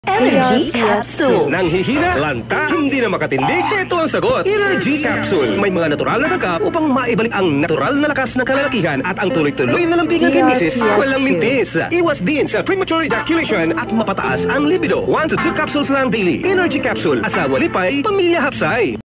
Energy Capsule. Nanghihina, lanta, hindi na makatindig? Ito ang sagot. Energy Capsule. May mga natural na tagap upang maibalik ang natural na lakas ng kalalakihan at ang tuloy-tuloy na lambingan kay misis. Walang mintis. Iwas din sa premature ejaculation at mapataas ang libido. 1 to 2 capsules lang daily. Energy Capsule. Asawa lipay, pamilya hapsay.